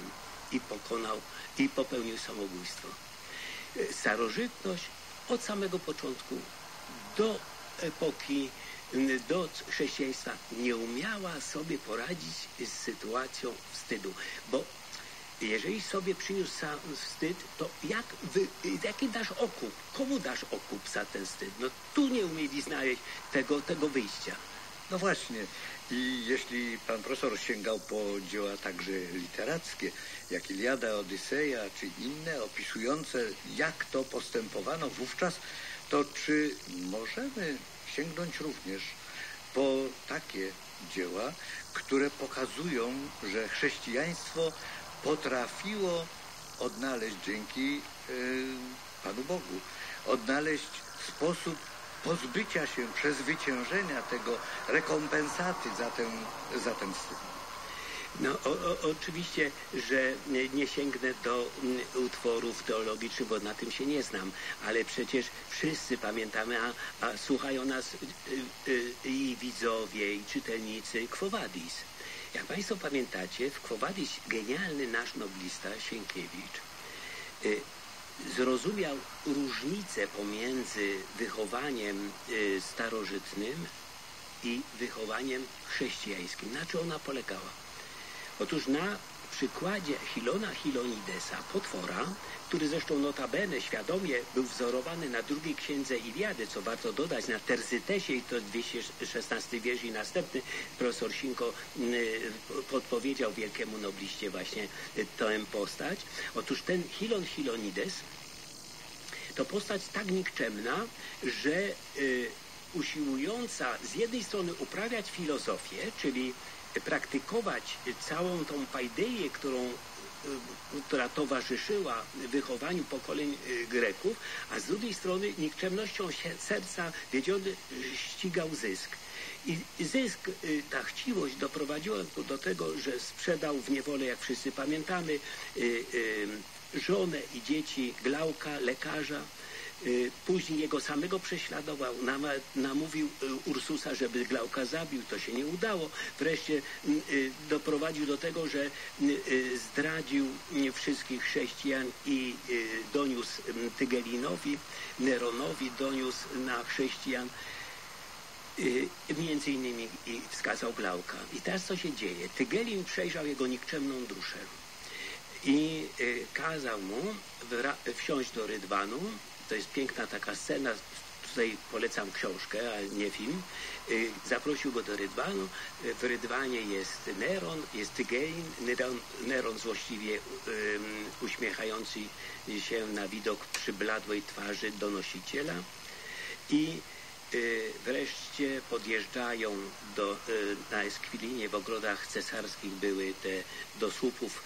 i popełnił samobójstwo. Starożytność od samego początku do epoki, do chrześcijaństwa nie umiała sobie poradzić z sytuacją wstydu, bo jeżeli sobie przyniósł sam wstyd, to jaki dasz okup? Komu dasz okup za ten wstyd? No tu nie umieli znaleźć tego wyjścia. No właśnie. I jeśli pan profesor sięgał po dzieła także literackie, jak Iliada, Odyseja, czy inne, opisujące, jak to postępowano wówczas, to czy możemy sięgnąć również po takie dzieła, które pokazują, że chrześcijaństwo potrafiło odnaleźć dzięki Panu Bogu, odnaleźć sposób pozbycia się, przezwyciężenia tego, rekompensaty za ten wstyd. No oczywiście, że nie sięgnę do utworów teologicznych, bo na tym się nie znam, ale przecież wszyscy pamiętamy, a słuchają nas i widzowie, i czytelnicy Quo Vadis. Jak Państwo pamiętacie, w Quo Vadis genialny nasz noblista Sienkiewicz zrozumiał różnicę pomiędzy wychowaniem starożytnym i wychowaniem chrześcijańskim. Na czym ona polegała? Otóż na przykładzie Chilona Chilonidesa, potwora, który zresztą notabene świadomie był wzorowany na drugiej księdze Iliady, co warto dodać, na Terzytesie, i to 216 wiersz i następny, profesor Sinko podpowiedział wielkiemu nobliście właśnie tę postać. Otóż ten Chilon Chilonides to postać tak nikczemna, że usiłująca z jednej strony uprawiać filozofię, czyli praktykować całą tą paideię, która towarzyszyła wychowaniu pokoleń Greków, a z drugiej strony nikczemnością serca wiedziony ścigał zysk. I zysk, ta chciwość doprowadziła do tego, że sprzedał w niewolę, jak wszyscy pamiętamy, żonę i dzieci Glauka, lekarza, Później jego samego prześladował, namówił Ursusa, żeby Glauka zabił, to się nie udało. Wreszcie doprowadził do tego, że zdradził wszystkich chrześcijan i doniósł Tygelinowi, Neronowi, doniósł na chrześcijan, między innymi i wskazał Glauka. I teraz co się dzieje? Tygelin przejrzał jego nikczemną duszę i kazał mu wsiąść do rydwanu. To jest piękna taka scena, tutaj polecam książkę, a nie film. Zaprosił go do rydwanu. W rydwanie jest Neron, jest Tygelin. Neron złośliwie uśmiechający się na widok przybladłej twarzy donosiciela. I wreszcie podjeżdżają na Eskwilinie, w ogrodach cesarskich były te do słupów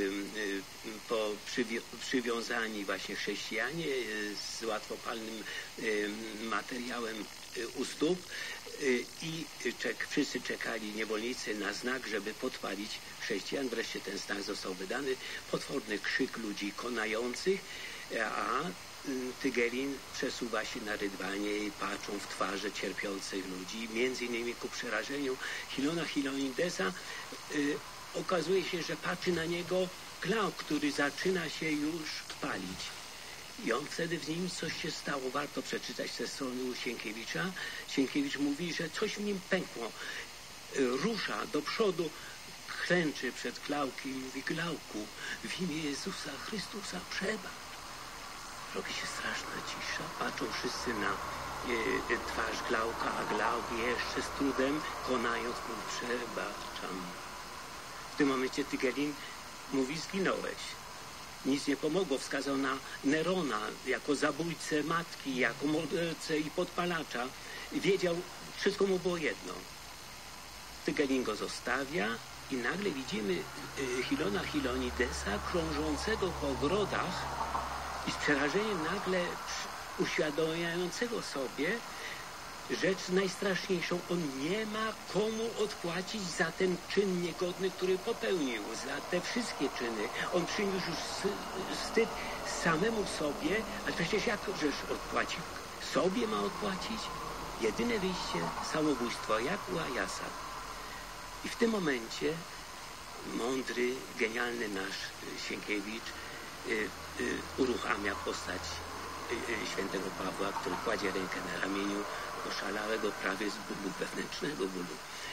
przywiązani właśnie chrześcijanie z łatwopalnym materiałem u stóp i wszyscy czekali, niewolnicy, na znak, żeby podpalić chrześcijan. Wreszcie ten znak został wydany. Potworny krzyk ludzi konających, a Tygelin przesuwa się na rydwanie i patrzą w twarze cierpiących ludzi. Między innymi ku przerażeniu Hilona Hilonidesa okazuje się, że patrzy na niego Glauk, który zaczyna się już palić. I on wtedy w nim coś się stało. Warto przeczytać ze strony u Sienkiewicza. Sienkiewicz mówi, że coś w nim pękło. Rusza do przodu, klęczy przed Glaukiem i mówi: Glauku, w imię Jezusa Chrystusa przebacz. Robi się straszna cisza. Patrzą wszyscy na twarz Glauka, a Glauk jeszcze z trudem konając mówi: przebaczam. W tym momencie Tygelin mówi: zginąłeś. Nic nie pomogło. Wskazał na Nerona jako zabójcę matki, jako mordercę i podpalacza. Wiedział, wszystko mu było jedno. Tygelin go zostawia i nagle widzimy Hilona Hilonidesa krążącego po ogrodach i z przerażeniem nagle uświadamiającego sobie rzecz najstraszniejszą. On nie ma komu odpłacić za ten czyn niegodny, który popełnił, za te wszystkie czyny. On przyniósł już wstyd samemu sobie, ale przecież jakżeż odpłacił? Sobie ma odpłacić? Jedyne wyjście, samobójstwo, jak u Ajasa. I w tym momencie mądry, genialny nasz Sienkiewicz uruchamia postać świętego Pawła, który kładzie rękę na ramieniu oszalałego prawie z bólu, wewnętrznego bólu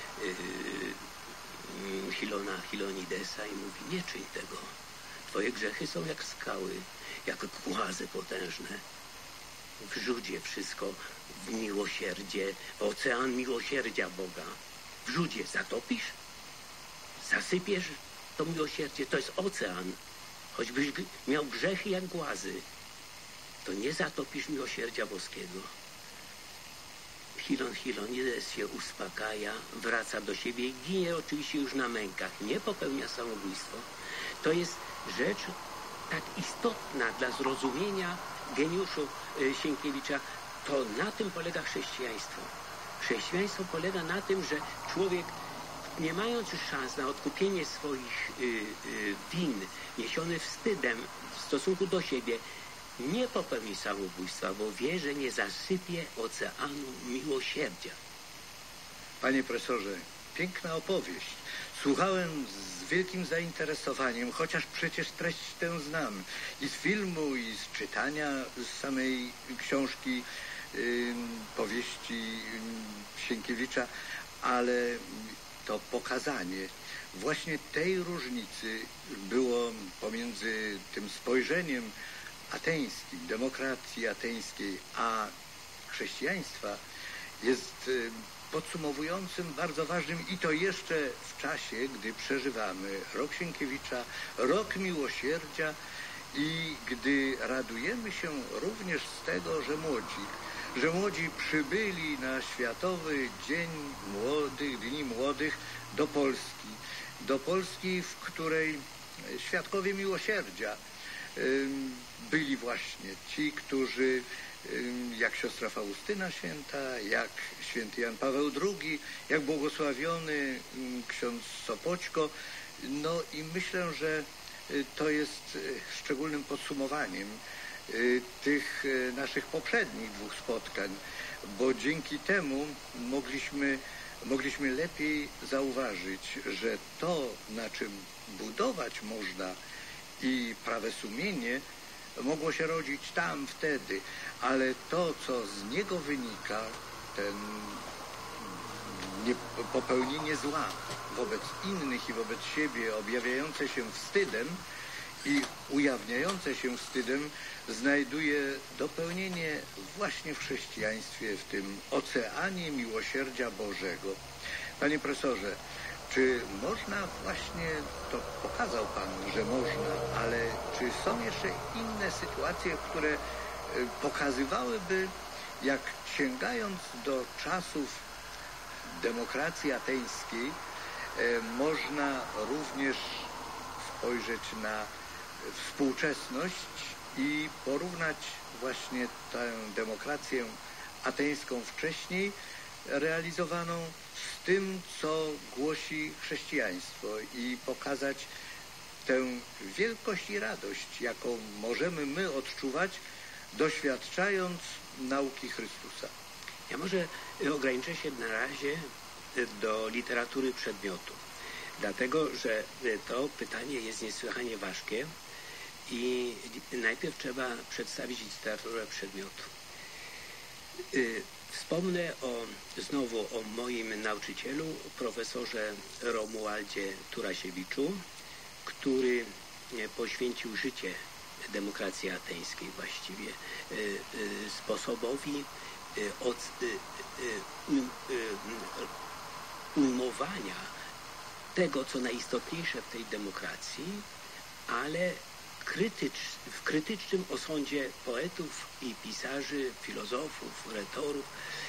Hilona Hilonidesa i mówi: nie czyń tego. Twoje grzechy są jak skały, jak głazy potężne. Wrzuć je wszystko w miłosierdzie, w ocean miłosierdzia Boga. Wrzuć je, zatopisz, zasypiesz to miłosierdzie. To jest ocean. Choćbyś miał grzechy jak głazy, to nie zatopisz miłosierdzia boskiego. Hilon Hilonides się uspokaja, wraca do siebie i ginie oczywiście już na mękach. Nie popełnia samobójstwa. To jest rzecz tak istotna dla zrozumienia geniuszu Sienkiewicza. To na tym polega chrześcijaństwo. Chrześcijaństwo polega na tym, że człowiek, nie mając już szans na odkupienie swoich win, niesiony wstydem w stosunku do siebie, nie popełni samobójstwa, bo wie, że nie zasypie oceanu miłosierdzia. Panie profesorze, piękna opowieść. Słuchałem z wielkim zainteresowaniem, chociaż przecież treść tę znam. I z filmu, i z czytania z samej książki, powieści Sienkiewicza, ale to pokazanie właśnie tej różnicy było pomiędzy tym spojrzeniem ateńskim, demokracji ateńskiej, a chrześcijaństwa jest podsumowującym, bardzo ważnym i to jeszcze w czasie, gdy przeżywamy rok Sienkiewicza, rok miłosierdzia i gdy radujemy się również z tego, że młodzi przybyli na Światowy Dzień Młodych, Dni Młodych do Polski, w której świadkowie miłosierdzia byli właśnie ci, którzy, jak siostra Faustyna Święta, jak święty Jan Paweł II, jak błogosławiony ksiądz Sopoćko. No i myślę, że to jest szczególnym podsumowaniem tych naszych poprzednich 2 spotkań, bo dzięki temu mogliśmy lepiej zauważyć, że to, na czym budować można i prawe sumienie, mogło się rodzić tam, wtedy, ale to, co z niego wynika, popełnienie zła wobec innych i wobec siebie, objawiające się wstydem i ujawniające się wstydem, znajduje dopełnienie właśnie w chrześcijaństwie, w tym oceanie miłosierdzia Bożego. Panie profesorze, czy można właśnie, to pokazał Pan, że można, ale czy są jeszcze inne sytuacje, które pokazywałyby, jak sięgając do czasów demokracji ateńskiej, można również spojrzeć na współczesność i porównać właśnie tę demokrację ateńską wcześniej realizowaną z tym, co głosi chrześcijaństwo i pokazać tę wielkość i radość, jaką możemy my odczuwać, doświadczając nauki Chrystusa. Ja może ograniczę się na razie do literatury przedmiotu, dlatego że to pytanie jest niesłychanie ważkie i najpierw trzeba przedstawić literaturę przedmiotu. Wspomnę znowu o moim nauczycielu, profesorze Romualdzie Turasiewiczu, który poświęcił życie demokracji ateńskiej, właściwie sposobowi ujmowania tego, co najistotniejsze w tej demokracji, ale w krytycznym osądzie poetów i pisarzy, filozofów, retorów,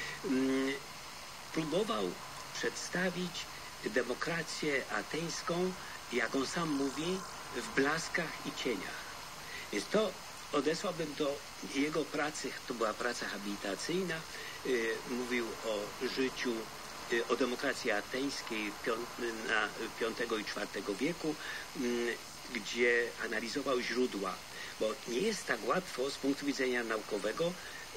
próbował przedstawić demokrację ateńską, jak on sam mówi, w blaskach i cieniach. Więc to odesłałbym do jego pracy, to była praca habilitacyjna, mówił o życiu, o demokracji ateńskiej na V i IV wieku, gdzie analizował źródła, bo nie jest tak łatwo z punktu widzenia naukowego,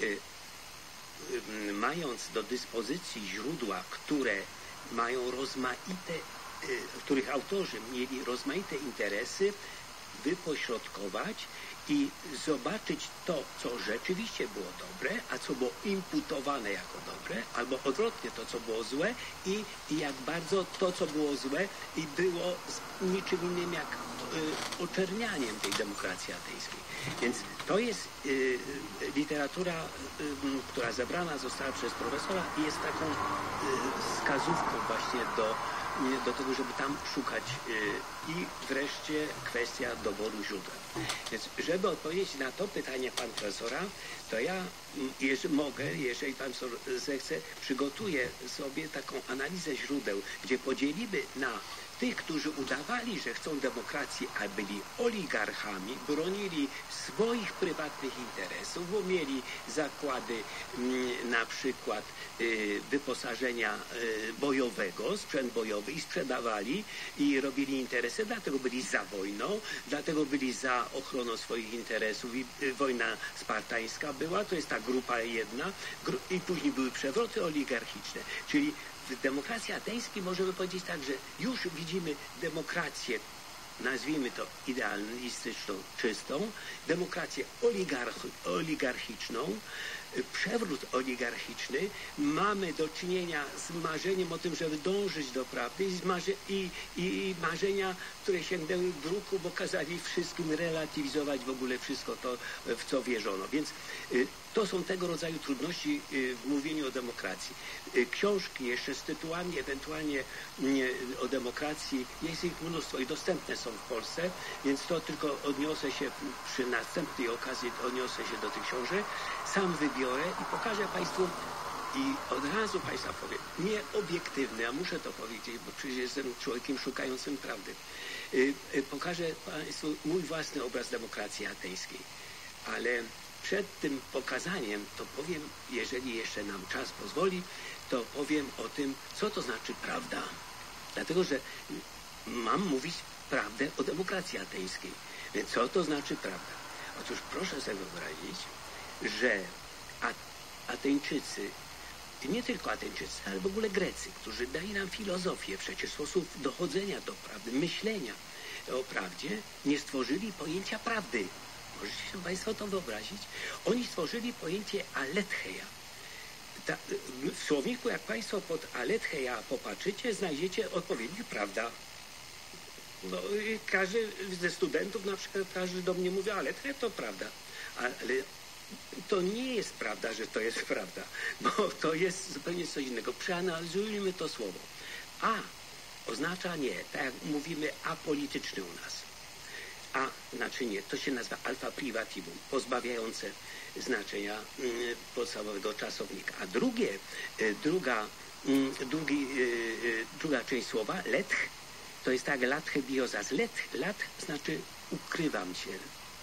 mając do dyspozycji źródła, które mają rozmaite, których autorzy mieli rozmaite interesy, wypośrodkować i zobaczyć to, co rzeczywiście było dobre, a co było imputowane jako dobre, albo odwrotnie to, co było złe i jak bardzo to, co było złe i było niczym innym jak oczernianiem tej demokracji ateńskiej. Więc to jest literatura, która zebrana została przez profesora i jest taką wskazówką właśnie do tego, żeby tam szukać i wreszcie kwestia doboru źródeł. Więc żeby odpowiedzieć na to pytanie pana profesora, to ja jeżeli pan profesor zechce, przygotuję sobie taką analizę źródeł, gdzie podzielimy na tych, którzy udawali, że chcą demokracji, a byli oligarchami, bronili swoich prywatnych interesów, bo mieli zakłady na przykład wyposażenia bojowego, sprzęt bojowy i sprzedawali i robili interesy, dlatego byli za wojną, dlatego byli za ochroną swoich interesów i wojna spartańska była, to jest ta grupa jedna i później były przewroty oligarchiczne, czyli w demokracji ateńskiej możemy powiedzieć tak, że już widzimy demokrację, nazwijmy to idealistyczną, czystą, demokrację oligarchiczną, przewrót oligarchiczny, mamy do czynienia z marzeniem o tym, żeby dążyć do prawdy i marzenia, które sięgnęły bruku, bo kazali wszystkim relatywizować w ogóle wszystko to, w co wierzono. Więc to są tego rodzaju trudności w mówieniu o demokracji. Książki jeszcze z tytułami ewentualnie o demokracji, jest ich mnóstwo i dostępne są w Polsce, więc to tylko odniosę się przy następnej okazji, odniosę się do tych książek. Sam wybiorę i pokażę państwu i od razu państwa powiem, nie obiektywny, a muszę to powiedzieć, bo przecież jestem człowiekiem szukającym prawdy. Pokażę państwu mój własny obraz demokracji ateńskiej, ale przed tym pokazaniem to powiem, jeżeli jeszcze nam czas pozwoli, to powiem o tym, co to znaczy prawda. Dlatego, że mam mówić prawdę o demokracji ateńskiej. Więc co to znaczy prawda? Otóż proszę sobie wyobrazić, że Ateńczycy, nie tylko Ateńczycy, ale w ogóle Grecy, którzy dali nam filozofię, przecież sposób dochodzenia do prawdy, myślenia o prawdzie, nie stworzyli pojęcia prawdy. Możecie sobie Państwo to wyobrazić? Oni stworzyli pojęcie aletheia. W słowniku, jak Państwo pod aletheia popatrzycie, znajdziecie odpowiednik prawda. No, każdy ze studentów, na przykład każdy do mnie mówi, aletheia to prawda. Ale to nie jest prawda, że to jest prawda, bo to jest zupełnie coś innego. Przeanalizujmy to słowo. A oznacza nie, tak jak mówimy apolityczny u nas. A znaczy nie, to się nazywa alfa privativum, pozbawiające znaczenia podstawowego czasownika. A druga część słowa, letch, to jest tak latche biozas. Lat znaczy ukrywam się,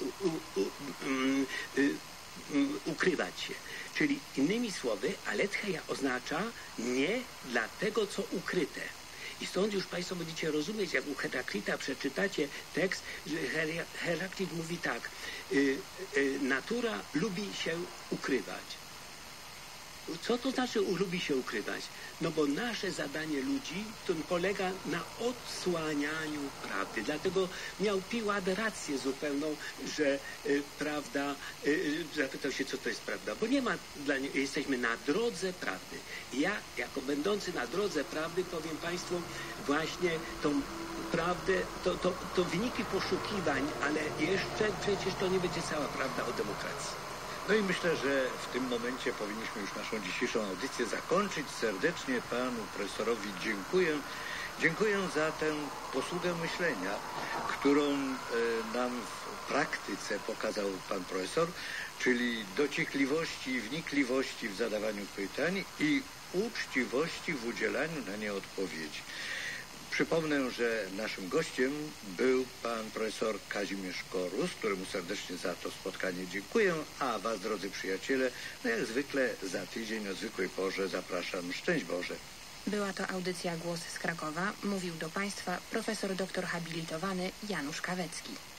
ukrywać się. Czyli innymi słowy, aletheia oznacza nie dla tego, co ukryte. I stąd już Państwo będziecie rozumieć, jak u Heraklita przeczytacie tekst, że Heraklit mówi tak, natura lubi się ukrywać. Co to znaczy lubi się ukrywać? No bo nasze zadanie ludzi to polega na odsłanianiu prawdy. Dlatego miał Piłat rację zupełną, że prawda, zapytał się, co to jest prawda. Bo nie ma dla niego, jesteśmy na drodze prawdy. Ja, jako będący na drodze prawdy, powiem Państwu właśnie tą prawdę, to wyniki poszukiwań, ale jeszcze przecież to nie będzie cała prawda o demokracji. No i myślę, że w tym momencie powinniśmy już naszą dzisiejszą audycję zakończyć. Serdecznie panu profesorowi dziękuję. Dziękuję za tę posługę myślenia, którą nam w praktyce pokazał pan profesor, czyli dociekliwości i wnikliwości w zadawaniu pytań i uczciwości w udzielaniu na nie odpowiedzi. Przypomnę, że naszym gościem był pan profesor Kazimierz Korus, któremu serdecznie za to spotkanie dziękuję, a was, drodzy przyjaciele, no jak zwykle za tydzień o zwykłej porze zapraszam. Szczęść Boże. Była to audycja Głos z Krakowa. Mówił do Państwa profesor doktor habilitowany Janusz Kawecki.